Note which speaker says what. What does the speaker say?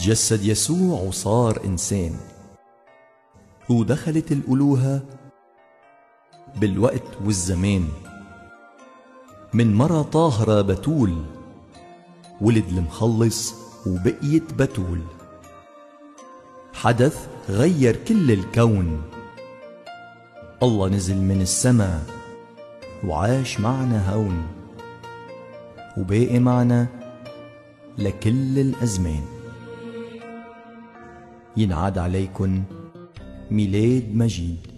Speaker 1: تجسد يسوع وصار إنسان، ودخلت الألوهة بالوقت والزمان. من مرة طاهرة بتول ولد المخلص وبقيت بتول. حدث غير كل الكون، الله نزل من السما وعاش معنا هون، وباقي معنا لكل الأزمان. ينعاد عليكن ميلاد مجيد.